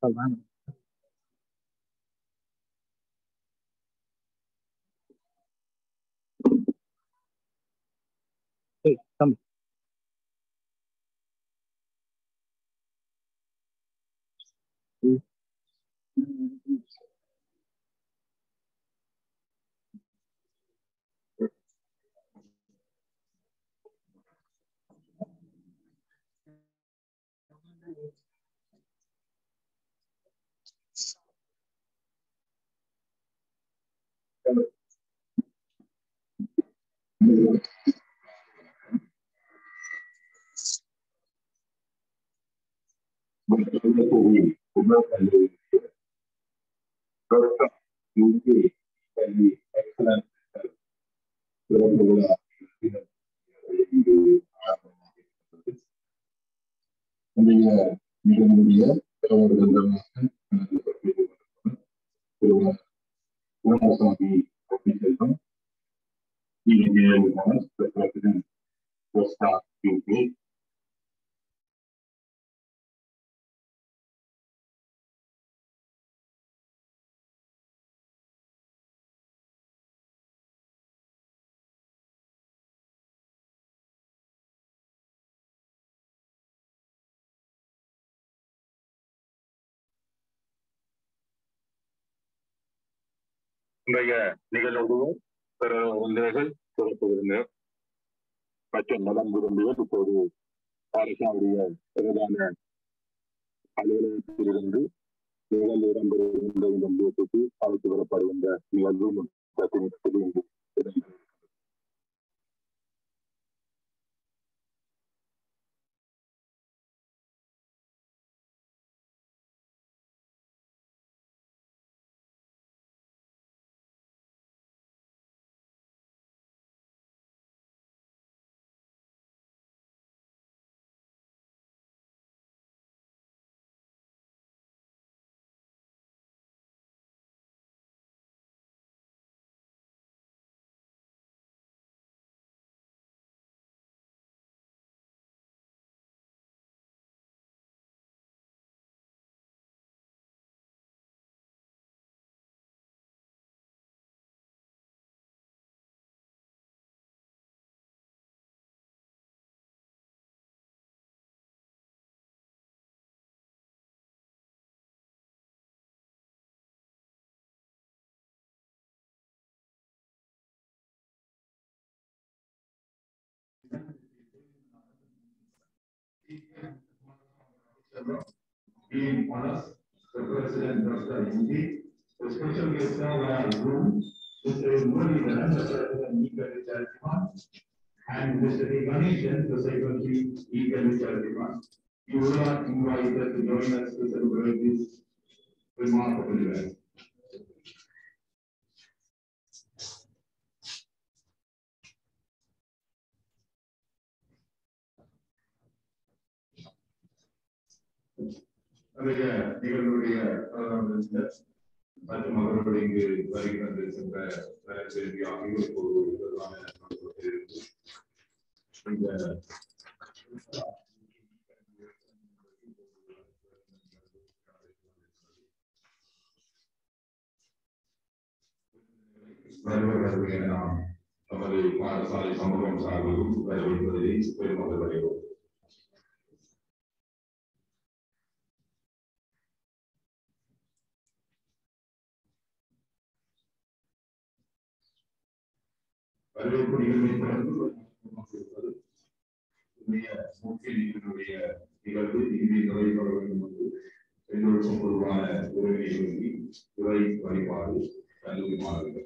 طبعا. ايه كمل. இன்றைய நிகழ்வு ஒன்றைகள் சிறப்பு விருந்தினர் மற்றும் நலம் விரும்பியர் இப்போது பாரசாவுடைய பிரதான அலுவலகத்திலிருந்து நிகழ்வு இடம்பெறுகின்ற இந்த நிலையத்துக்கு அழைத்து வரப்படுகின்ற நிகழ்வு being honest, the president does that indeed. The special guest now in our room, Mr. Muruganan, the president eagerly Charitiman, and Mr. Ganeshan, the secretary eagerly Charitiman. You are invited to join us to celebrate this remarkable event. நிறைய நிகழ்வுடைய மற்றும் அவர்களுடைய இங்கு வருகிறது சென்ற செய்தி ஆகியோருக்கு ஒரு வருவதற்கு நாம் நமது பாடசாலை சமூகம் சார்பிலும் வரவேற்பதை பெருமக்கள் அடைவோம். வரவேற்பு நிகழ்வை தொடர்ந்து முக்கிய நிகழ்வுடைய நிகழ்வு இங்கே நிறைவேற வேண்டும் என்று எல்லோருக்கும் பொதுவான உரிமையை நோக்கி துறை வழிபாடு கல்லூரி மாணவர்கள்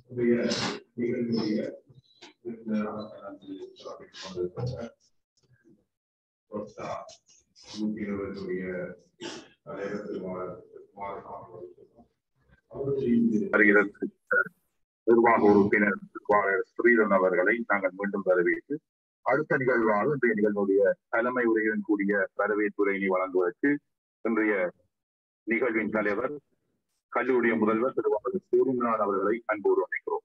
நிர்வாக உறுப்பினர் ஸ்ரீதரன் அவர்களை நாங்கள் மீண்டும் வரவேற்று அடுத்த நிகழ்வாக இன்றைய நிகழ்வுடைய தலைமை உரையுடன் கூடிய வரவேற்புரையினை வழங்குவதற்கு இன்றைய நிகழ்வின் தலைவர் கல்லூரிய முதல்வர் திருவாரூர் சூரியநாதன் அவர்களை அன்போடு அழைக்கிறோம்.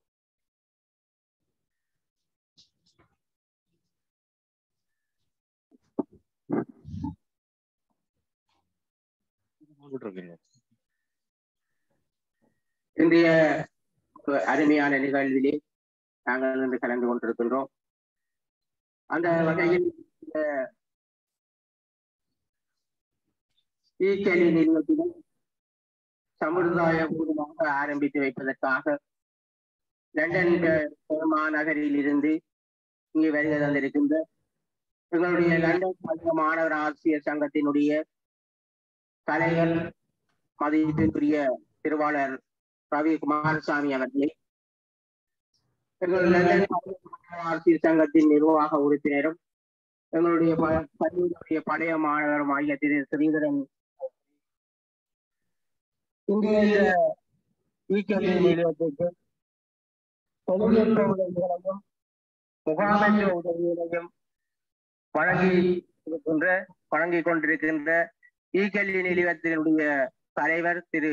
இன்றைய அருமையான நிகழ்விலே நாங்கள் இன்று கலந்து கொண்டிருக்கின்றோம். அந்த வகையில் ஈக்கலி நிறுவனத்தினை சமுதாய பூர்வமாக ஆரம்பித்து வைப்பதற்காக லண்டன் மாநகரில் இருந்து இங்கே வருகை தந்திருக்கின்ற எங்களுடைய லண்டன் மாணவர் ஆசிரியர் சங்கத்தினுடைய தலைவர் மதிப்பிற்குரிய திருவாளர் ரவி குமாரசாமி அவர்களே, எங்கள் லண்டன் ஆசிரியர் சங்கத்தின் நிர்வாக உறுப்பினரும் எங்களுடைய கல்லூரியுடைய பழைய மாணவரும் ஆகிய திரு ஸ்ரீதரன், இன்றைய ஈக்கல்வி நிலையத்திற்கு தொழில்நுட்ப உதவிகளையும் முகாமைத்துவ உதவிகளையும் வழங்கிக் கொண்டிருக்கின்ற ஈக்கல்வி நிலையத்தினுடைய தலைவர் திரு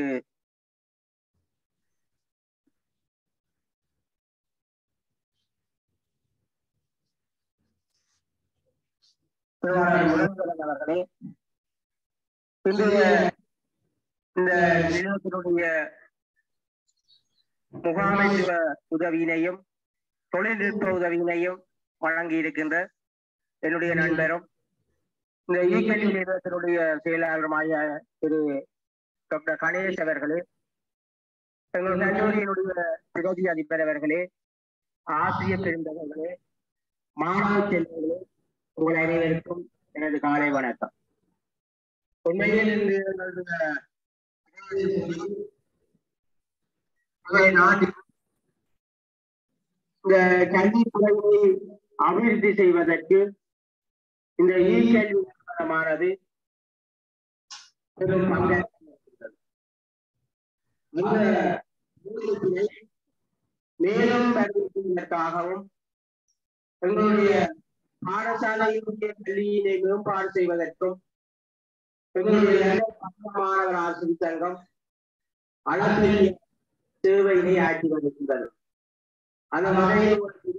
அவர்களே, இன்றைய இந்த நிலையத்தினுடைய முகாமைத்துவ உதவியினையும் தொழில்நுட்ப உதவியினையும் வழங்கி இருக்கின்ற என்னுடைய நண்பரும் இந்த ஈக்கல்வி நிறுவனத்தினுடைய செயலாளருമായ திரு டாக்டர் கணேஷ் அவர்களே, எங்கள் கல்லூரியினுடைய பிரதி அதிபர் அவர்களே, ஆசிரியர் பெருந்தவர்களே, மாணவ செல்வர்களே, உங்கள் அனைவருக்கும் எனது காலை வணக்கம். உண்மையில் இந்த கல்வித்துறையை அபிவிருத்தி செய்வதற்கு இந்த ஈக்கல்வி நிறுவனமானது பெரும் பங்கேற்கிறது. மேலும் வருவதற்காகவும் எங்களுடைய பாடசாலையினுடைய கல்வியினை மேம்பாடு செய்வதற்கும் எங்களுடைய மாணவர் ஆசிரியர் சங்கம் அளப்பெரிய சேவையினை ஆற்றி வருகின்றது. அந்த வகையில்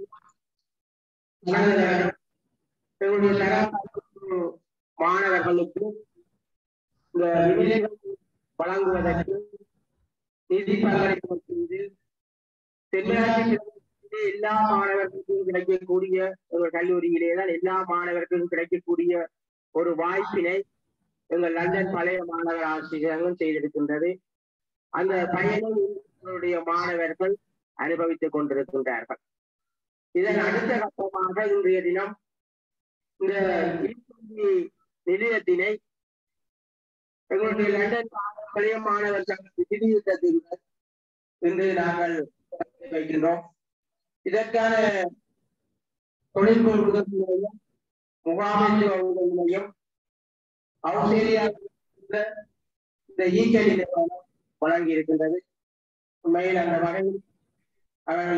எங்களுடைய மாணவர்களுக்கு இந்த விநியோகம் வழங்குவதற்கு நிதி பங்களிப்பு செய்து தென்மராட்சி எல்லா மாணவர்களுக்கும் கிடைக்கக்கூடிய ஒரு கல்லூரியிலேதான் எல்லா மாணவர்களுக்கும் கிடைக்கக்கூடிய ஒரு வாய்ப்பினை எங்கள் லண்டன் பழைய மாணவர் ஆசிரியர்களும் செய்திருக்கின்றது. அந்த பயனை எங்களுடைய மாணவர்கள் அனுபவித்துக் கொண்டிருக்கின்றார்கள். இதன் அடுத்த கட்டமாக இன்றைய தினம் இந்த நிலையத்தினை எங்களுடைய லண்டன் பழைய மாணவர் சங்கத்தின் இன்று நாங்கள் வைக்கின்றோம். இதற்கான தொழில்நுட்ப உதவிகளையும் முகாமைத்துவ உதவிகளையும் இந்த ஈக்கல்வி நிறுவனம் வழங்கி இருக்கின்றது. உண்மையில் அந்த வகையில் அவர்கள்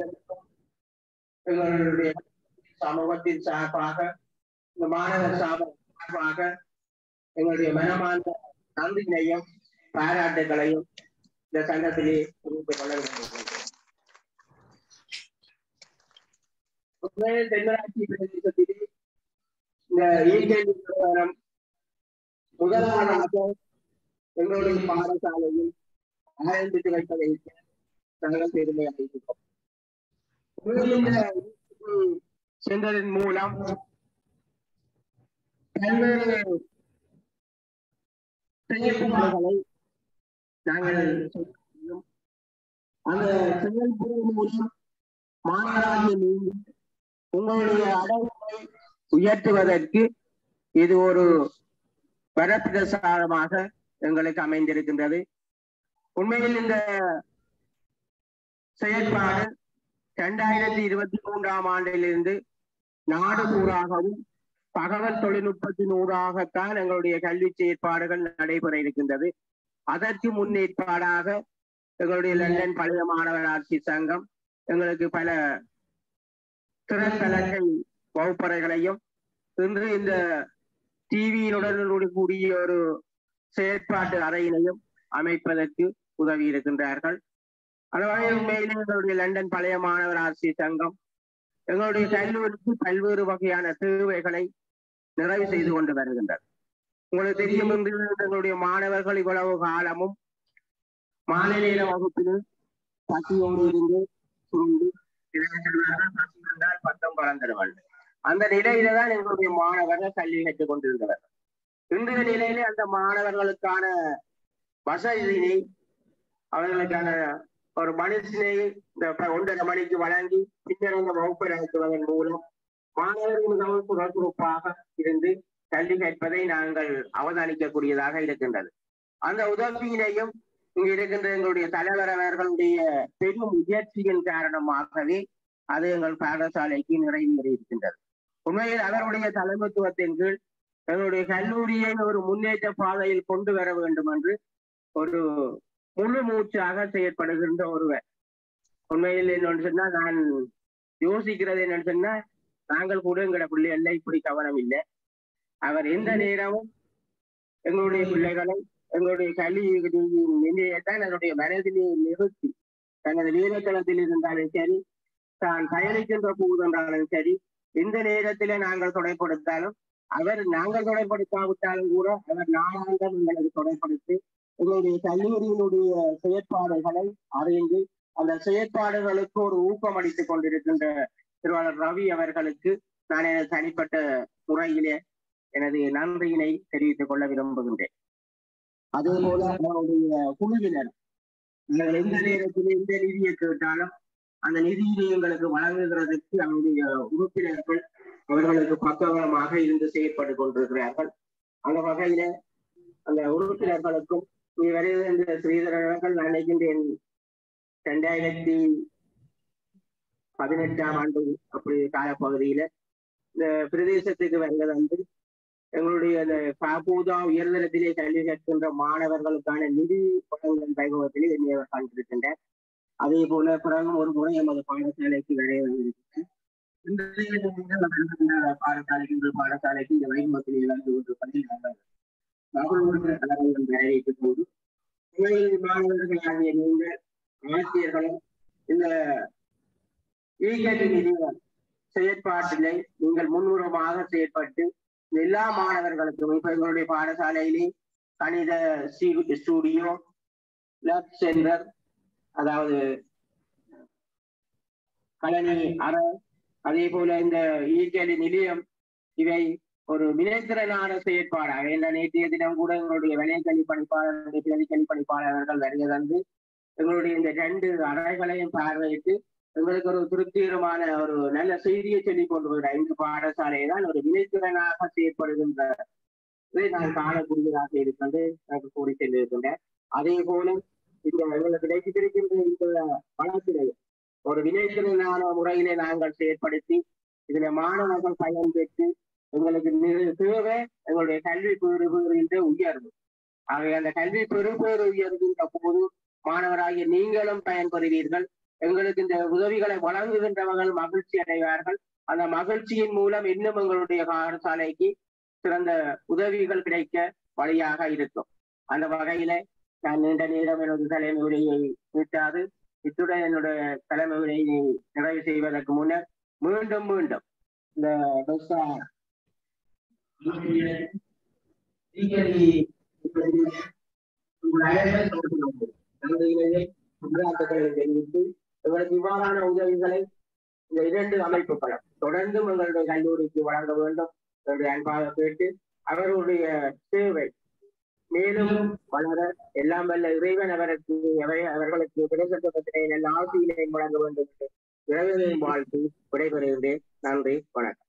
எங்களுடைய சமூகத்தின் சார்பாக இந்த மாணவர் சார்பாக எங்களுடைய மனமார்ந்த நன்றியினையும் பாராட்டுகளையும் இந்த சங்கத்திலே தெரிவித்துக் கொள்ள விரும்புகின்றோம். தென்மராட்சி பிரதேசத்திலே இந்த ஈக்கல்வி நிறுவனம் முதலாவதாக எங்களுடைய பாடசாலையில் ஆரம்பித்து வைப்பதை நாங்கள் பெருமை அடைகிறோம். சென்றதன் மூலம் பல்வேறு செயல்பாடுகளை நாங்கள் செய்யும். அந்த செயல்பாடு மூலம் மாணவராகிய நீங்கள் உங்களுடைய அடைவை உயர்த்துவதற்கு இது ஒரு வரப்பிரசாதமாக எங்களுக்கு அமைந்திருக்கின்றது. உண்மையில் இந்த செயற்பாடு 2023ஆம் ஆண்டிலிருந்து நாடு பூராகவும் தகவல் தொழில்நுட்பத்தின் ஊடாகத்தான் எங்களுடைய கல்வி செயற்பாடுகள் நடைபெற இருக்கின்றது. அதற்கு முன்னேற்பாடாக எங்களுடைய லண்டன் பழைய மாணவர் ஆட்சி சங்கம் எங்களுக்கு பல திறன் கலக்கை வகுப்பறைகளையும் இன்று இந்த டிவியினுடன் கூடிய ஒரு செயற்பாட்டு அறையினையும் அமைப்பதற்கு உதவி இருக்கின்றார்கள். அதாவது உண்மையிலே எங்களுடைய லண்டன் பழைய மாணவர் ஆட்சி சங்கம் எங்களுடைய கல்லூரிக்கு பல்வேறு வகையான தேவைகளை நிறைவு செய்து கொண்டு வருகின்றது. உங்களுக்கு தெரியும், எங்களுடைய மாணவர்கள் இவ்வளவு காலமும் மாலை நேர வகுப்பில் பசியோடு இருந்து சுருண்டு பட்டம் பறந்துடுவார்கள். அந்த நிலையில தான் எங்களுடைய மாணவர்கள் கல்வி கற்றுக் கொண்டிருக்கிறார்கள். இன்றைய நிலையிலே அந்த மாணவர்களுக்கான வசதியினை அவர்களுக்கான ஒரு மனுஷனை இந்த 1:30 மணிக்கு வழங்கி பின்னர் அந்த வகுப்பை நடத்துவதன் மூலம் மாணவர்கள் மிகவும் சுறுசுறுப்பாக இருந்து கல்வி கற்பதை நாங்கள் அவதானிக்கக்கூடியதாக இருக்கின்றது. அந்த உதவியினையும் இங்கு இருக்கின்ற எங்களுடைய தலைவர் அவர்களுடைய பெரும் முயற்சியின் காரணமாகவே அது எங்கள் பாடசாலைக்கு நிறைவேறி இருக்கின்றது. உண்மையில் அவருடைய தலைமைத்துவத்தின் கீழ் எங்களுடைய கல்லூரியை ஒரு முன்னேற்ற பாதையில் கொண்டு வர வேண்டும் என்று ஒரு முழு மூச்சாக செயற்படுகின்ற ஒருவர். உண்மையில் என்னன்னு சொன்னா, நான் யோசிக்கிறது என்னன்னு சொன்னா, நாங்கள் கூட எங்களோட பிள்ளைகள்ல இப்படி கவனம் இல்லை. அவர் எந்த நேரமும் எங்களுடைய பிள்ளைகளை எங்களுடைய கல்வி நிலையத்தான் என்னுடைய மனதிலே நிறுத்தி தனது வீரத்தளத்தில் இருந்தாலும் சரி, தான் பயணிக்கின்ற போது என்றாலும் சரி, எந்த நேரத்திலே நாங்கள் தொடைப்படுத்தாலும் நாங்கள் தொடைப்படுத்தாவிட்டாலும் கூட அவர் நாளாந்தம் எங்களுக்கு தொடைப்படுத்தி எங்களுடைய கல்லூரியினுடைய செயற்பாடுகளை அறிந்து அந்த செயற்பாடுகளுக்கு ஒரு ஊக்கம் அளித்துக் கொண்டிருக்கின்ற திருவாளர் ரவி அவர்களுக்கு நான் எனது தனிப்பட்ட முறையிலே எனது நன்றியினை தெரிவித்துக் கொள்ள விரும்புகின்றேன். அதே போல அவருடைய குழுவினர் எந்த நேரத்தில் எந்த நிதியை கேட்டாலும் அந்த நிதியினை எங்களுக்கு வழங்குகிறதுக்கு அவருடைய உறுப்பினர்கள் அவர்களுக்கு பக்கபலமாக இருந்து செயற்பட்டுக் கொண்டிருக்கிறார்கள். அந்த வகையில அந்த உறுப்பினர்களுக்கும் வருகின்ற ஸ்ரீதரர்கள் நான் நினைக்கின்றேன் 2018ஆம் ஆண்டு அப்படி காலப்பகுதியில இந்த பிரதேசத்துக்கு வருவது வந்து எங்களுடைய அந்த காப்பூதா உயர்தரத்திலே கல்வி கற்கின்ற மாணவர்களுக்கான நிதி வழங்கல் வைபவத்திலே என்னை கண்டிருக்கின்றனர். அதே போல பிறகு ஒரு முறை எமது பாடசாலைக்கு வரைய வந்திருக்கின்றேன். பாடசாலைக்கு இந்த வைபவத்தில் இழந்து கொண்டு பள்ளி வரவேற்றுக் கொண்டு மாணவர்களாகிய நீங்கள் ஆசிரியர்களும் இந்த செயற்பாட்டினை நீங்கள் முன்னுரமாக செயற்பட்டு எல்லா மாணவர்களுக்கும் இப்ப எங்களுடைய பாடசாலையிலே கணித ஸ்டூடியோ, லேப் சென்டர், அதாவது கலனி அறை, அதே போல இந்த இயற்கை நிலையம், இவை ஒரு வினைத்திறனான செயற்பாடாக என்ற நேற்றைய தினம் கூட எங்களுடைய விளைக்கல்வி பணிப்பாளர்களுடைய பிரதிக்கல்வி பணிப்பாளர்கள் வருகிறது. எங்களுடைய இந்த 2 அறைகளையும் பார்வையிட்டு எங்களுக்கு ஒரு திருப்திகரமான ஒரு நல்ல செய்தியை சொல்லிக் கொண்டு வருகிற இந்த பாடசாலையை தான் ஒரு வினைத்திறனாக செயற்படுகின்ற நான் காணக்கூடியதாக இருக்கின்ற எனக்கு கூறி சென்றிருக்கின்றேன். அதே போல இந்த எங்களுக்கு கிடைத்திருக்கின்ற இந்த வளத்தினை ஒரு வினைத்திறனான முறையிலே நாங்கள் செயற்படுத்தி இதுல மாணவர்கள் பயன் பெற்று எங்களுக்கு தேவை எங்களுடைய கல்வி பெறுகின்ற உயர்வு. ஆகவே அந்த கல்வி பெறுபேறு உயர்கின்ற போது மாணவராகிய நீங்களும் பயன்பெறுவீர்கள். எங்களுக்கு இந்த உதவிகளை வழங்குகின்றவர்கள் மகிழ்ச்சி அடைவார்கள். அந்த மகிழ்ச்சியின் மூலம் இன்னும் எங்களுடைய பாடசாலைக்கு சிறந்த உதவிகள் கிடைக்க வழியாக இருக்கும். அந்த வகையில நான் நீண்ட நேரம் எனது தலைமை உரையை நீட்டாது இத்துடன் என்னுடைய தலைமை உரையை நிறைவு செய்வதற்கு முன்னர் மீண்டும் இந்த தெரிவித்து எங்களுக்கு இவ்வாறான உதவிகளை இந்த 2 அமைப்புகளும் தொடர்ந்தும் எங்களுடைய கல்லூரிக்கு வழங்க வேண்டும் என்று அன்பாக கேட்டு அவர்களுடைய சேவை மேலும் வளர எல்லாம் வல்ல இறைவன் அவர்களுக்கு கிடைக்கப்பட்ட நல்ல ஆசையினை வழங்க வேண்டும் என்று இறைவனின் வாழ்த்து விடைபெறுகின்றேன். நன்றி, வணக்கம்.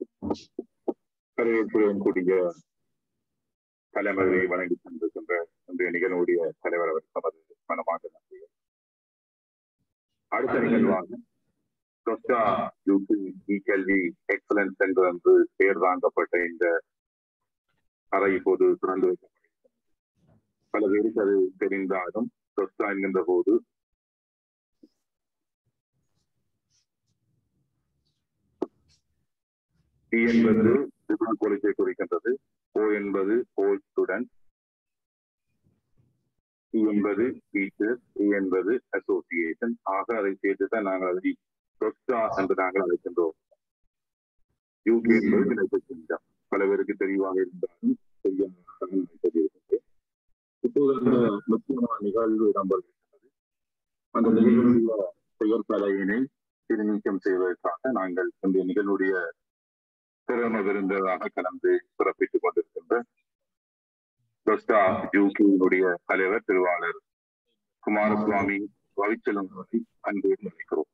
வரவேற்புடன் கூடிய தலைமையை வழங்கி கொண்டிருக்கின்ற இன்றைய நிகழ்வுடைய தலைவர் அவர் நமது மனமாக நன்றிகள். அடுத்த நிகழ்வாக கொஸ்டா யூபி கல்வி எக்ஸலன்ஸ் சென்டர் என்று பெயர் தாங்கப்பட்ட இந்த அறை இப்போது திறந்து வைக்கப்படுகிறது. பல பேருக்கு அது தெரிந்தாலும் கொஸ்டா என்கின்ற போது டி என்பது போலீஸை குறிக்கின்றது, ஓ என்பது ஓல் ஸ்டூடெண்ட், டி என்பது டீச்சர், இ என்பது அசோசியேஷன். ஆக அதை சேர்த்துதான் நாங்கள் அதை கொஸ்டா என்று நாங்கள் அழைக்கின்றோம். யூகே என்பது யுனைடெட் கிங்டம். பல பேருக்கு தெளிவாக இருந்தாலும் தெரியாத இப்போது அந்த முக்கியமான நிகழ்வு இடம்பெறுகின்றது. அந்த நிகழ்வுடைய பெயர் பலகையினை திருநீக்கம் செய்வதற்காக நாங்கள் இந்த நிகழ்வுடைய சிறந்த விருந்ததாக கலந்து சிறப்பித்துக் கொண்டிருக்கின்ற கொஸ்டா யூகேயினுடைய தலைவர் திருவாளர் குமாரசுவாமி ரவிச்சலம் அவர்களை அன்போடு அழைக்கிறோம்.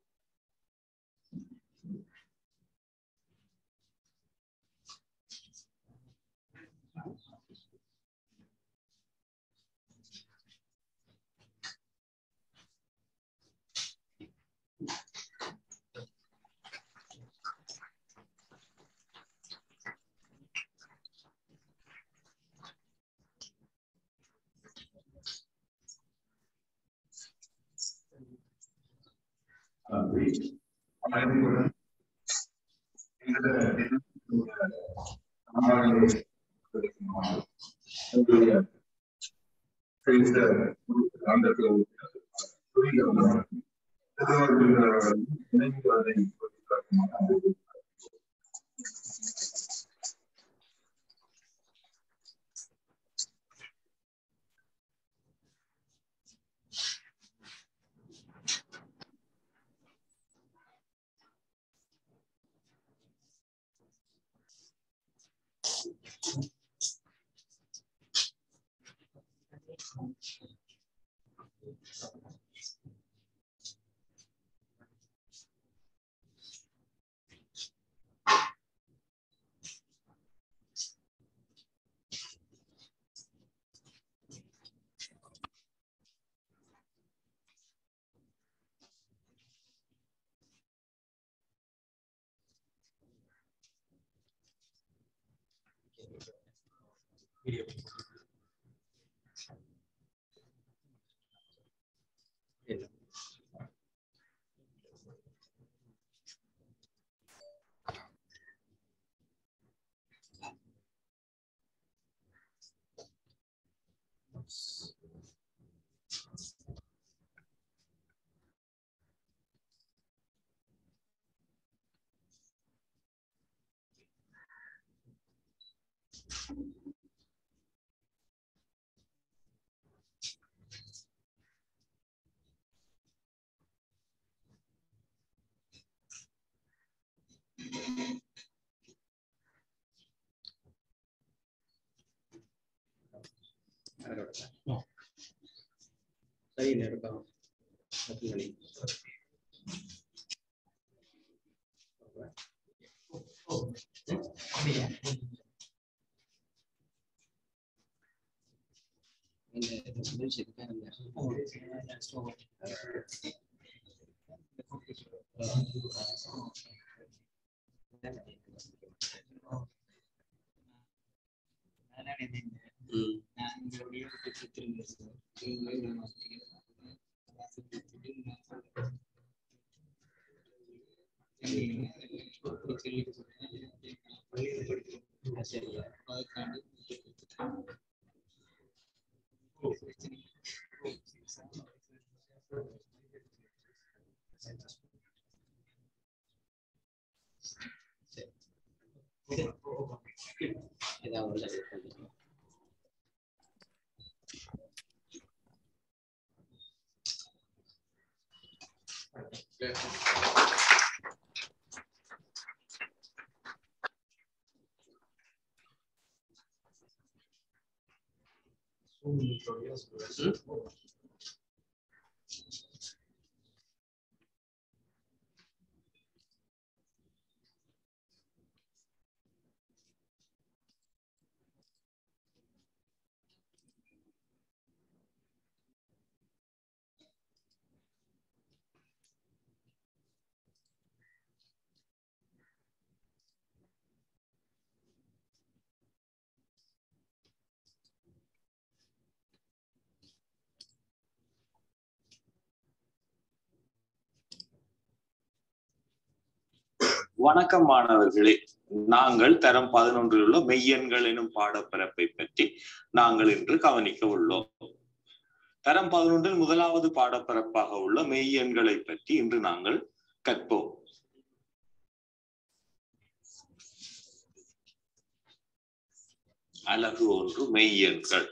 சரி இருக்கலாம். வணக்கம் மாணவர்களே, நாங்கள் தரம் 11 உள்ள மெய்யெண்கள் எனும் பாடப்பரப்பை பற்றி நாங்கள் இன்று கவனிக்க உள்ளோம். தரம் 11 முதலாவது பாடப்பரப்பாக உள்ள மெய்யெண்களை பற்றி இன்று நாங்கள் கற்போம். அலகு 1 மெய்யெண்கள்.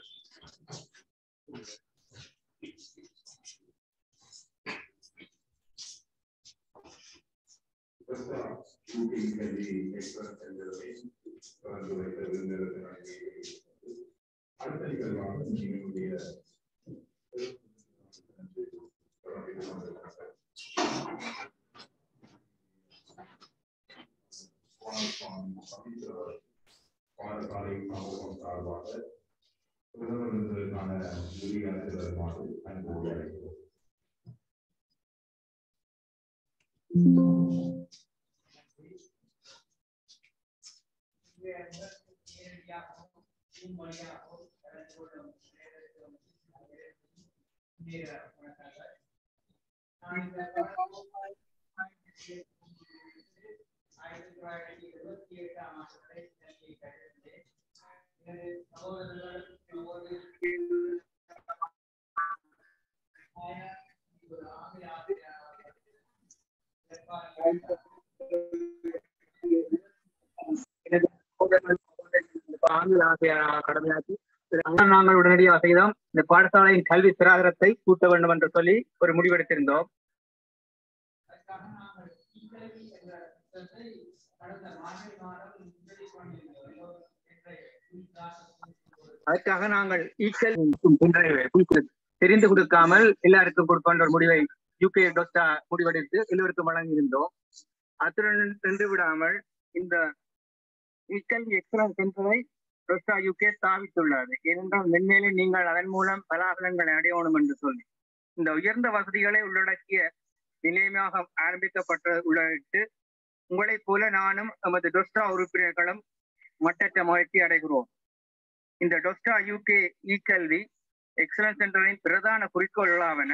கடமையாக்கி நாங்கள் உடனடியாக செய்தோம். இந்த பாடசாலையின் கல்வி சிராதரத்தை கூட்ட வேண்டும் என்று சொல்லி ஒரு முடிவெடுத்திருந்தோம். அதற்காக நாங்கள் தெரிந்து கொடுக்காமல் எல்லாருக்கும் கொடுக்கின்ற ஒரு முடிவை யூகே டோஸ்டா முடிவெடுத்து எல்லோருக்கும் வழங்கியிருந்தோம். அத்துடன் நின்று விடாமல் இந்த கல்வி எக்ஸலன்ஸ் சென்டரை டோஸ்டா யூகே ஸ்தாபித்துள்ளது. ஏனென்றால் மென்மேலே நீங்கள் அதன் மூலம் பலாபலங்களை அடையணும் என்று சொல்லி இந்த உயர்ந்த வசதிகளை உள்ளடக்கிய நிலையமாக ஆரம்பிக்கப்பட்ட உள்ளிட்டு உங்களைப் போல நானும் நமது டோஸ்டா உறுப்பினர்களும் மட்டற்ற மகிழ்ச்சி அடைகிறோம். இந்த டோஸ்டா யூகே கல்வி எக்ஸலன்ஸ் சென்டரின் பிரதான குறிக்கோள்களாவன: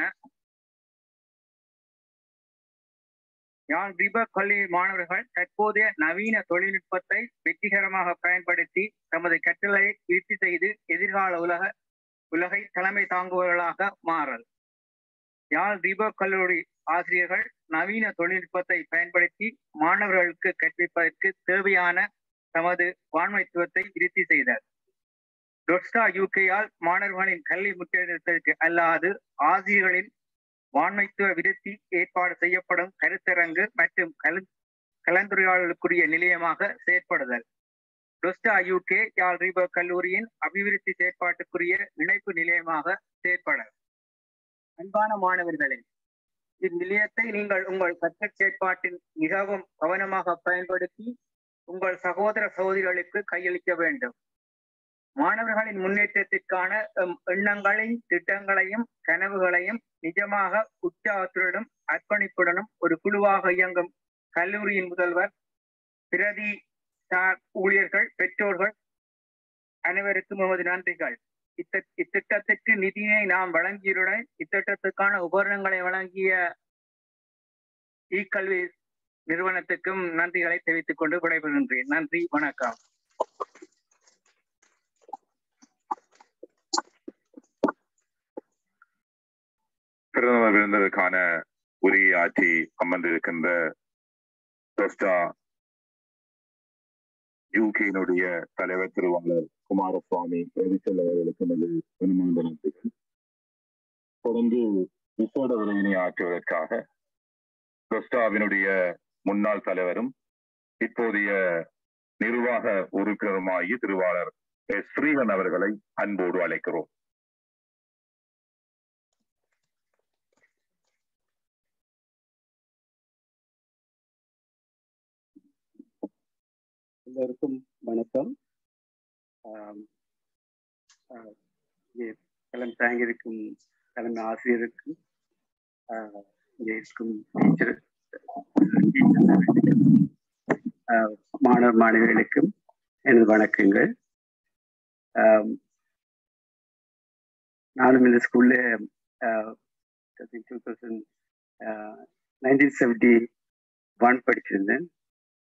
யாழ் தீபக் கல்லூரி மாணவர்கள் தற்போதைய நவீன தொழில்நுட்பத்தை வெற்றிகரமாக பயன்படுத்தி தமது கற்றலை விருத்தி செய்து எதிர்கால உலகை தலைமை தாங்குபவர்களாக மாறல். யாழ் தீபக் கல்லூரி ஆசிரியர்கள் நவீன தொழில்நுட்பத்தை பயன்படுத்தி மாணவர்களுக்கு கற்பிப்பதற்கு தேவையான தமது வான்மைத்துவத்தை விருத்தி செய்தல். டோஸ்டா யூகேயால் மாணவர்களின் கல்வி முன்னேற்றத்திற்கு அல்லாது ஆசிரியர்களின் வான்மைத்துவ விருத்தி ஏற்பாடு செய்யப்படும் கருத்தரங்கு மற்றும் கலந்துரையாடலுக்குரிய நிலையமாக செயற்படுதல். டோஸ்டா யூகே யாழ் தீபக் கல்லூரியின் அபிவிருத்தி செயற்பாட்டுக்குரிய இணைப்பு நிலையமாக செயற்படல். அன்பான மாணவர்களே, இந்நிலையத்தை நீங்கள் உங்கள் கற்றல் செயற்பாட்டில் மிகவும் கவனமாக பயன்படுத்தி உங்கள் சகோதர சகோதரிகளுக்கு கையளிக்க வேண்டும். மாணவர்களின் முன்னேற்றத்திற்கான எண்ணங்களையும் திட்டங்களையும் கனவுகளையும் நிஜமாக உற்சாகத்துடனும் அர்ப்பணிப்புடனும் ஒரு குழுவாக இயங்கும் கல்லூரியின் முதல்வர், பிரதி ஊழியர்கள், பெற்றோர்கள் அனைவருக்கும் நமது நன்றிகள். இத்திட்டத்திற்கு நிதியை நாம் வழங்கியதுடன் இத்திட்டத்துக்கான உபகரணங்களை வழங்கிய கல்வி நிறுவனத்துக்கும் நன்றிகளை தெரிவித்துக் கொண்டு விடைபெறுகின்றேன். நன்றி, வணக்கம். பிரதமர் விருந்திற்கான உரையாற்றி அமர்ந்திருக்கின்ற டோஸ்டா யூகேனுடைய தலைவர் திருவாளர் குமாரசுவாமி ரவிச்சல் அவர்களுக்கு மனமார்ந்த நன்றிகள். தொடர்ந்து விசேட உரையினை ஆற்றுவதற்காக டோஸ்டாவினுடைய முன்னாள் தலைவரும் இப்போதைய நிர்வாக உறுப்பினருமாகிய திருவாளர் எஸ். ஸ்ரீவன் அவர்களை அன்போடு அழைக்கிறோம். எல்லோருக்கும் வணக்கம். களம் தாங்கியிருக்கும் தலைமை ஆசிரியருக்கும் இங்கே இருக்கும் மாணவ மாணவிகளுக்கும் எனது வணக்கங்கள். நானும் இந்த ஸ்கூல்ல 1971 படிச்சிருந்தேன்.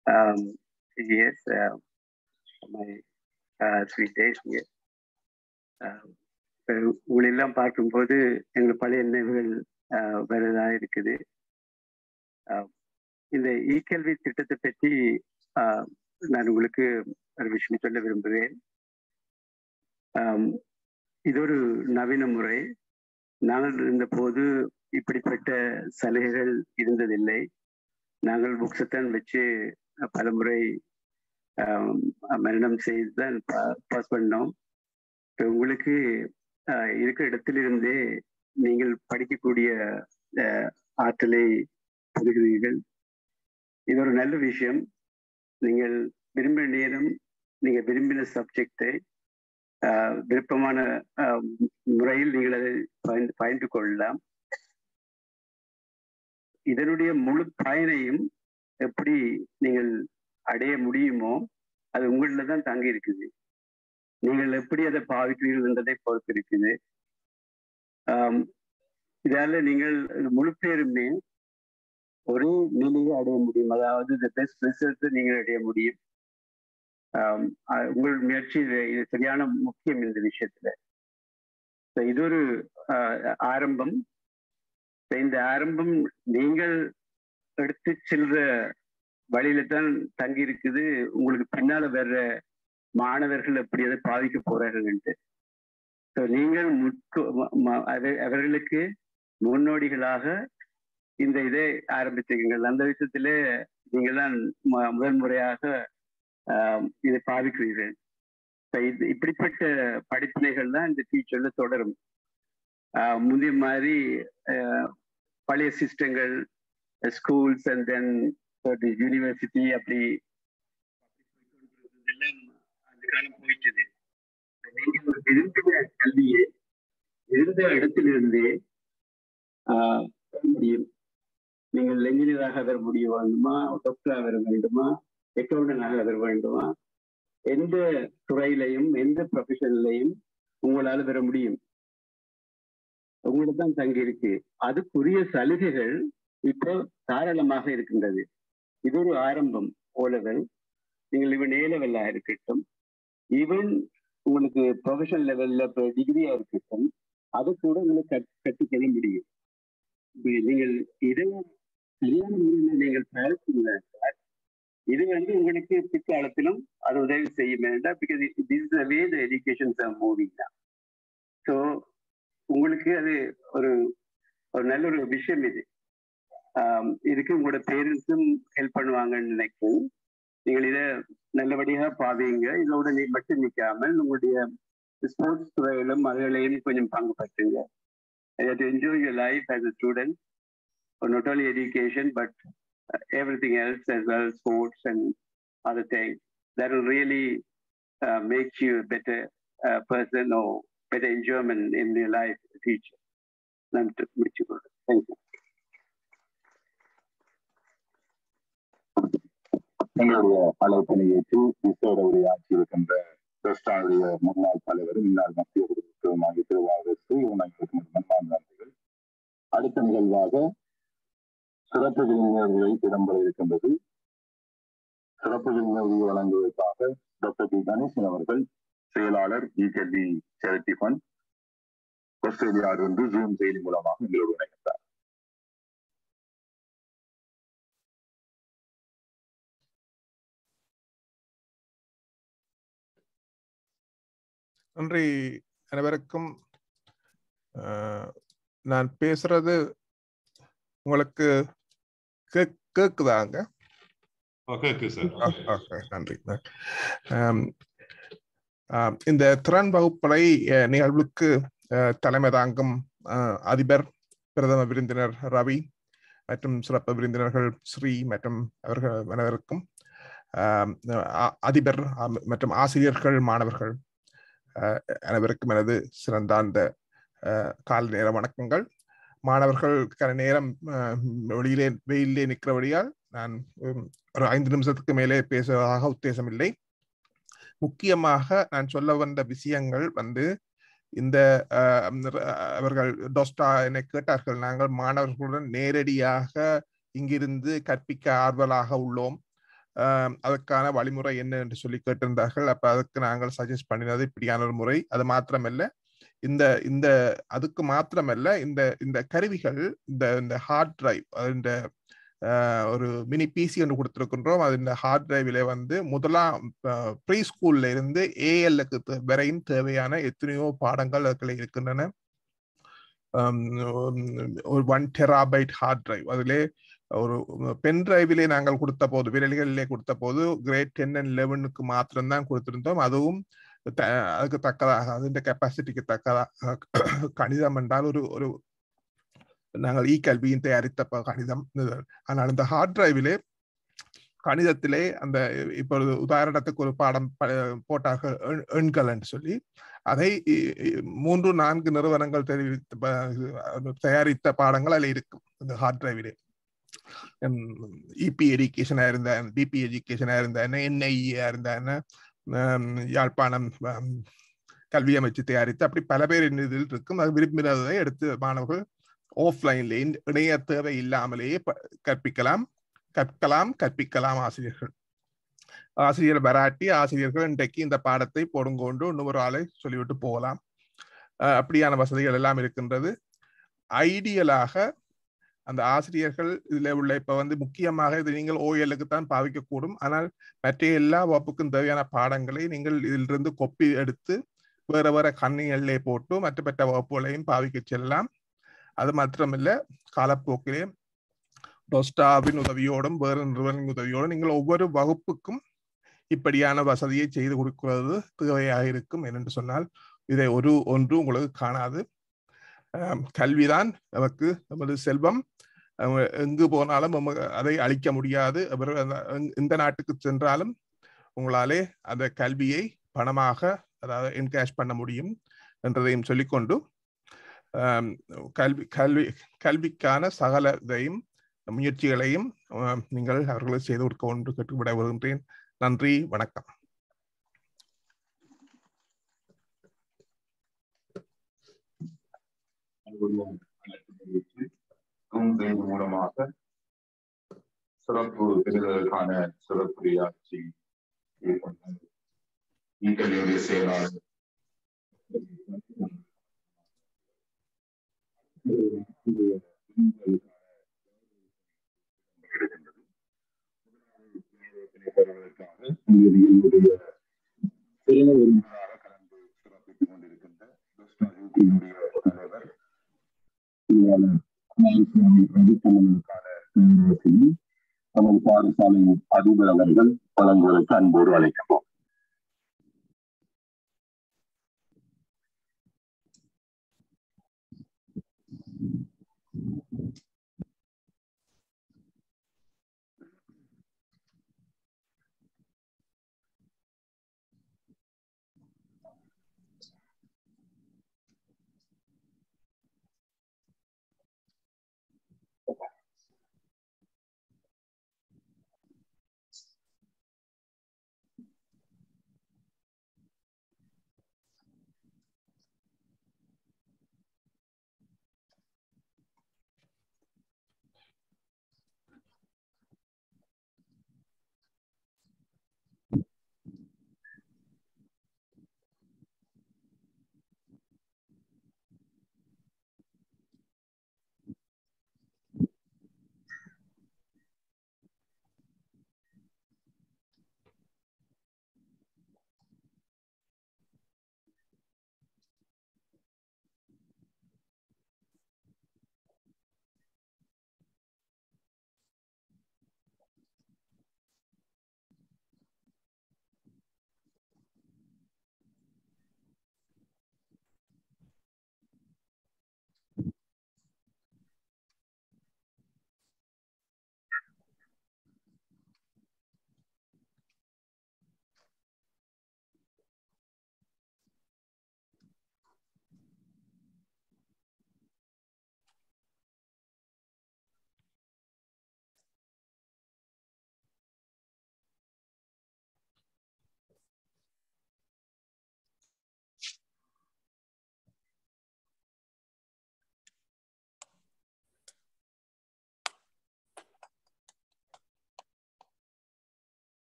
Yes, my sweet days here. உங்களெல்லாம் பார்க்கும்போது எங்களுக்கு பழைய நினைவுகள் வரதா இருக்குது. இந்த இ-கல்வி திட்டத்தை பற்றி நான் உங்களுக்கு ஒரு விஷயம் சொல்ல விரும்புகிறேன். இது ஒரு நவீன முறை. நாங்கள் இருந்த போது இப்படிப்பட்ட சலுகைகள் இருந்ததில்லை. நாங்கள் புக்ஸைத்தான் வச்சு பலமுறை மரணம் செய்து தான் பாஸ் பண்ணோம். உங்களுக்கு இருக்கிற இடத்திலிருந்தே நீங்கள் படிக்கக்கூடிய ஆற்றலை பெறுகிறீர்கள். இது ஒரு நல்ல விஷயம். நீங்கள் விரும்பின நேரம், நீங்கள் விரும்பின சப்ஜெக்டை விருப்பமான முறையில் நீங்கள் அதை பயின்று கொள்ளலாம். இதனுடைய முழு பயனையும் எப்படி நீங்கள் அடைய முடியுமோ அது உங்களில் தான் தங்கி இருக்குது. நீங்கள் எப்படி அதை பாவிக்கிறீர்கள் என்றதை பொறுத்து இருக்குது. இதால நீங்கள் முழு பேருமே ஒரு நிலையை அடைய முடியும். அதாவது the best result நீங்கள் அடைய முடியும். உங்கள் முயற்சி இது சரியான முக்கியம் இந்த விஷயத்துல. இது ஒரு ஆரம்பம். இந்த ஆரம்பம் நீங்கள் எடுத்து செல்ற வழியில தான் தங்கி இருக்குது. உங்களுக்கு பின்னால வர்ற மாணவர்கள் எப்படி அதை பாதிக்க போறார்கள். நீங்கள் அவர்களுக்கு முன்னோடிகளாக இந்த இதை ஆரம்பிச்சிருக்கீங்கள். அந்த விஷயத்துல நீங்கள் தான் முதல் முறையாக இதை பாதிக்கிறீர்கள். இப்படிப்பட்ட படிப்பினைகள் தான் இந்த டீச்சர்ல தொடரும். முந்தைய மாதிரி பழைய சிஸ்டங்கள், ஸ்கூல்ஸ் அண்ட் தென் யூனிவர்சிட்டி அப்படி அந்த காலம் போயிட்டது. நீங்கள் ஒரு விரும்பின கல்வியை இருந்த இடத்திலிருந்தே முடியும். நீங்கள் என்ஜினியராக வர முடியும் வேண்டுமா, டாக்டராக வர வேண்டுமா, அக்கௌண்டன்டாக வர வேண்டுமா, எந்த துறையிலையும் எந்த ப்ரொஃபஷன்லையும் உங்களால் வர முடியும். உங்களுக்கு தான் தங்கி இருக்கு. அதுக்குரிய சலுகைகள் இப்போ தாராளமாக இருக்கின்றது. இது ஒரு ஆரம்பம். ஓ லெவல், நீங்கள் ஈவன் ஏ லெவல்லா இருக்கட்டும், ஈவன் உங்களுக்கு ப்ரொஃபஷனல் லெவல்ல டிகிரியா இருக்கட்டும், அது கூட உங்களுக்கு கற்றுக்கொள்ள முடியும். நீங்கள் இதை சரியான முறையில் நீங்கள் தயாரித்தீர்கள், இது உங்களுக்கு பிற்காலத்திலும் அது உதவி செய்ய வேண்டாம். Because this is the way the educations are moving now. So உங்களுக்கு அது ஒரு நல்ல ஒரு விஷயம். இதுக்கு உங்களோட பேரண்ட்ஸும் ஹெல்ப் பண்ணுவாங்கன்னு நினைக்கிறேன். நீங்கள் இதை நல்லபடியாக பாவீங்க. இதோட மட்டும் நிற்காமல் உங்களுடைய ஸ்போர்ட்ஸ் துறையிலும் அதுகளையும் கொஞ்சம் பங்கு பற்றுங்க. to enjoy your life as a student, or not only education but everything else as well, sports and other things that will really make you a better person or better enjoyment in your life in the future. Thank you. எங்களுடைய அழைப்பினை ஏற்று இசோட உரையாற்றி இருக்கின்ற ட்ரஸ்டானுடைய முன்னாள் தலைவரும் முன்னாள் மத்திய குழுவுமாகிய திருவாரூருக்கு இவங்களுக்கு மன்மான் நன்றிகள். அடுத்த நிகழ்வாக சிறப்பு விருந்தினர்களை இடம்பெற இருக்கின்றது. சிறப்பு விருந்தினர்களை வழங்குவதற்காக டாக்டர் பி கணேசன் அவர்கள், செயலாளர் இ-கல்வி சேரிட்டி ஃபண்ட் ஆஸ்திரேலியாவிலிருந்து ஜூம் செயலி மூலமாக எங்களோடு இணைகின்றார். நன்றி அனைவருக்கும். நான் பேசுறது உங்களுக்கு கேக்குதாங்க? நன்றி. இந்த திறன் வகுப்பறை நிகழ்வுக்கு தலைமை தாங்கும் அதிபர், பிரதம விருந்தினர் ரவி மற்றும் சிறப்பு விருந்தினர்கள் ஸ்ரீ மற்றும் அவர்கள் அனைவருக்கும், அதிபர் மற்றும் ஆசிரியர்கள், மாணவர்கள் அனைவருக்கும் எனது சிறந்தார்ந்த காலை நேர வணக்கங்கள். மாணவர்களுக்கான நேரம் வெளியிலே வெயிலே நிற்கிறபடியால் நான் ஒரு 5 நிமிஷத்துக்கு மேலே பேசுவதாக உத்தேசம் இல்லை. முக்கியமாக நான் சொல்ல வந்த விஷயங்கள் இந்த அவர்கள் டோஸ்டா என்னை கேட்டார்கள். நாங்கள் மாணவர்களுடன் நேரடியாக இங்கிருந்து கற்பிக்க ஆர்வலாக உள்ளோம். அதற்கான வழிமுறை என்ன என்று சொல்லி கேட்டிருந்தார்கள். அப்ப அதுக்கு நாங்கள் சஜஸ்ட் பண்ணினது இப்படியான ஒரு முறை. அது மாத்திரமல்ல, இந்த இந்த அதுக்கு மாத்திரமல்ல, இந்த இந்த கருவிகள், இந்த ஹார்ட் டிரைவ், இந்த ஒரு மினி பிசி ஒன்று கொடுத்திருக்கின்றோம். அது இந்த ஹார்ட் டிரைவில வந்து முதலாம் ப்ரீ ஸ்கூல்ல இருந்து ஏஎல்க்கு வரையும் தேவையான எத்தனையோ பாடங்கள் அதுக்குள்ள இருக்கின்றன. ஒரு 1 டெராபைட் ஹார்ட் டிரைவ். அதிலே ஒரு பென் டிரைவிலே நாங்கள் கொடுத்த போது, விரல்களிலே கொடுத்த போது கிரேட் 10 and 11க்கு மாத்திரம்தான் கொடுத்திருந்தோம். அதுவும் அதுக்கு தக்கதாக, அதிന്റെ கெப்பாசிட்டிக்கு தக்கதாக கணிதம் என்றால் ஒரு நாங்கள் கல்வியின் தயாரித்த கணிதம். ஆனால் இந்த ஹார்ட் டிரைவிலே கணிதத்திலே அந்த இப்பொழுது உதாரணத்துக்கு ஒரு பாடம் போட்டார்கள் எண்கள் என்று சொல்லி, அதை 3-4 நிறுவனங்கள் தயாரித்த பாடங்கள் அதில் இருக்கும் இந்த ஹார்ட் டிரைவிலே. இபி எஜுகேஷனா இருந்தா, டிபி எஜுகேஷனா இருந்தா என்ன, என்ஐஇயா இருந்தா என்ன, யாழ்ப்பாணம் கல்வி அமைச்சு தயாரித்து, அப்படி பல பேர் இதில் இருக்கும். அது விரும்பினதை எடுத்து மாணவர்கள் ஆஃப்லைன்ல இணைய தேவை இல்லாமலேயே கற்பிக்கலாம் ஆசிரியர் வராட்டி ஆசிரியர்கள் இன்றைக்கு இந்த பாடத்தை போடுங்கொண்டு இன்னொரு ஆளை சொல்லிவிட்டு போகலாம். அப்படியான வசதிகள் எல்லாம் இருக்கின்றது. ஐடியலாக அந்த ஆசிரியர்கள் இதுல உள்ள இப்ப வந்து முக்கியமாக இது நீங்கள் ஓஎல்லுக்கு தான் பாவிக்கக்கூடும். ஆனால் மற்ற எல்லா வகுப்புக்கும் தேவையான பாடங்களை நீங்கள் இதிலிருந்து கொப்பி எடுத்து வேற வேற கண்ணிகளிலே போட்டு மற்ற வகுப்புகளையும் பாவிக்க செல்லலாம். அது மாத்திரமில்ல, காலப்போக்கிலே டொஸ்டாவின் உதவியோடும் வேறு நிறுவனங்களின் உதவியோடும் நீங்கள் ஒவ்வொரு வகுப்புக்கும் இப்படியான வசதியை செய்து கொடுக்கிறது தேவையாக இருக்கும். என்று சொன்னால் இதை ஒன்று உங்களுக்கு காணாது. கல்விதான் நமக்கு நமது செல்வம். எங்கு போனாலும் அதை அழிக்க முடியாது. எந்த நாட்டுக்கு சென்றாலும் உங்களாலே அந்த கல்வியை பணமாக, அதாவது என்கேஷ் பண்ண முடியும் என்றதையும் சொல்லிக்கொண்டு, கல்விக்கான சகலதையும் முயற்சிகளையும் நீங்கள் அவர்களுக்கு செய்து கொடுக்க ஒன்று கேட்டுவிட வருகின்றேன். நன்றி, வணக்கம். மூலமாக சிறப்பு பெறுவதற்கான சிறப்புரையாட்சி கல்வியுடைய செயலாளர் நமது பாடசாலையின் அதிபர் அவர்கள் வழங்குவதற்கு அன்போடு அழைக்கிறோம்.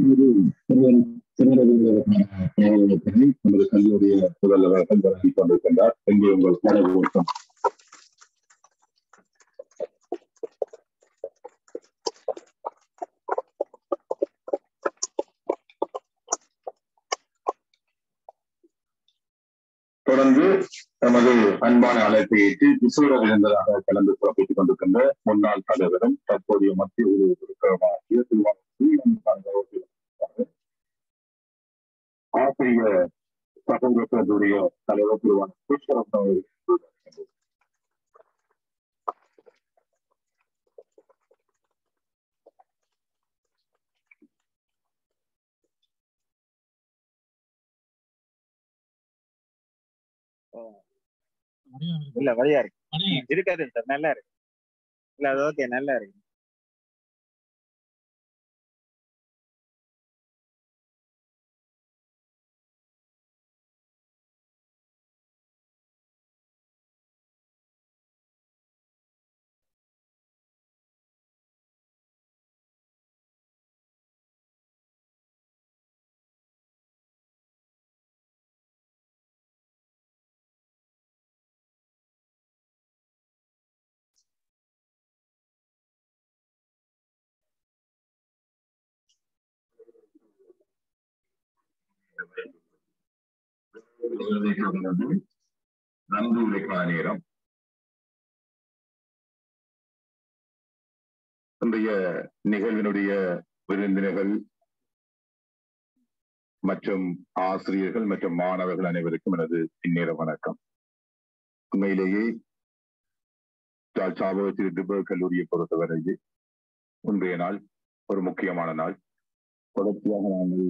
நமது கல்வியுடைய முதல்வர்கள் வழங்கி கொண்டிருக்கின்றார். எங்கே உங்கள் கடவுள் தொடர்ந்து நமது அன்பான அழைப்பை ஏற்று விசேட விருந்தராக கலந்து சிறப்பித்துக் கொண்டிருக்கின்ற முன்னாள் தலைவரும் தற்போதைய மத்திய உறுப்பினருமாகிய ஆசிரியர் சகோதரத்துடைய தலைவர் திருவான புஷ்கரம் இல்ல வழியா இருக்கு இருக்காது சார், நல்லா இருக்கு. இல்ல அது ஓகே, நல்லா இருக்கு. நன்கு உழைக்கான நேரம். இன்றைய நிகழ்வினுடைய விருந்தினர்கள் மற்றும் ஆசிரியர்கள் மற்றும் மாணவர்கள் அனைவருக்கும் எனது இந்நேர வணக்கம். உண்மையிலேயே கல்லூரியை பொறுத்தவரையில் இன்றைய நாள் ஒரு முக்கியமான நாள். தொடர்ச்சியாக நாங்கள்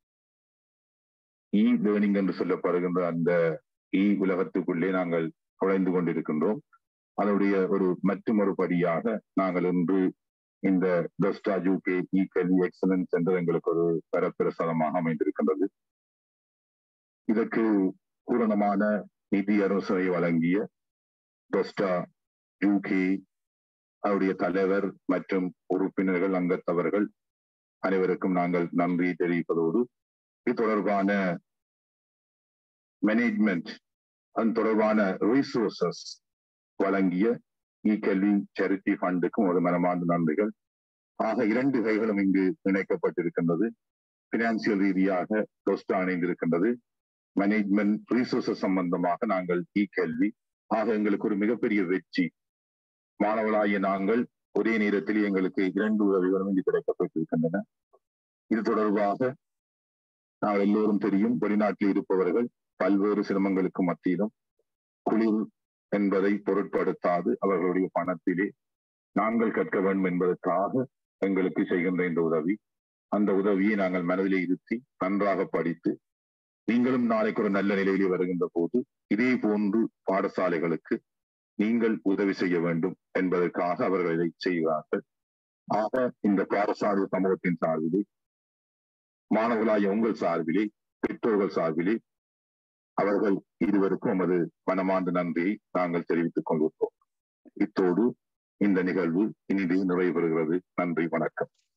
லேர்னிங் என்று சொல்லப்படுகின்ற அந்த உலகத்துக்குள்ளே நாங்கள் நுழைந்து கொண்டிருக்கின்றோம். அதனுடைய மற்றொரு படியாக நாங்கள் இன்று இந்த தஸ்டா யூகே கல்வி எக்ஸலன்ஸ் என்று எங்களுக்கு ஒரு வரப்பிரசாதமாக அமைந்திருக்கின்றது. இதற்கு பூரணமான நிதி அரசை வழங்கிய தஸ்டா யூகே அவருடைய தலைவர் மற்றும் உறுப்பினர்கள் அங்கத்தவர்கள் அனைவருக்கும் நாங்கள் நன்றி தெரிவிப்பதோடு இது தொடர்பான மேனேஜ்மெண்ட் அது தொடர்பான ரிசோர்சஸ் வழங்கிய கல்வி சேரிட்டி ஃபண்டுக்கும் ஒரு மனமார்ந்த நன்றிகள். ஆக இரண்டு கைகளும் இங்கு இணைக்கப்பட்டிருக்கின்றது. பினான்சியல் ரீதியாக டொஸ்டா இணைந்திருக்கின்றது. மேனேஜ்மெண்ட் ரிசோர்சஸ் சம்பந்தமாக நாங்கள் கல்வி. ஆக எங்களுக்கு ஒரு மிகப்பெரிய வெற்றி. மாணவர்களாகிய நாங்கள் ஒரே நேரத்தில் எங்களுக்கு இரண்டு உதவிகளும் இங்கு கிடைக்கப்பட்டிருக்கின்றன. இது தொடர்பாக நாங்கள் எல்லோரும் தெரியும், வெளிநாட்டில் இருப்பவர்கள் பல்வேறு சிரமங்களுக்கு மத்தியிலும் குளிர் என்பதை பொருட்படுத்தாது அவர்களுடைய பணத்திலே நாங்கள் கற்க வேண்டும் என்பதற்காக எங்களுக்கு செய்கின்ற இந்த உதவி. அந்த உதவியை நாங்கள் மனதிலே இருத்தி நன்றாக படித்து நீங்களும் நாளைக்கு ஒரு நல்ல நிலையிலே வருகின்ற போது இதே போன்று பாடசாலைகளுக்கு நீங்கள் உதவி செய்ய வேண்டும் என்பதற்காக அவர்கள் இதை செய்கிறார்கள். ஆக இந்த பாடசாலை சமூகத்தின் சார்பிலே, மாணவர்களாகிய உங்கள் சார்பிலே, பெற்றோர்கள் சார்பிலே அவர்கள் இருவருக்கும் நமது மனமார்ந்த நன்றியை நாங்கள் தெரிவித்துக் கொள்கிறோம். இத்தோடு இந்த நிகழ்வு இனிதே நிறைவு பெறுகிறது. நன்றி, வணக்கம்.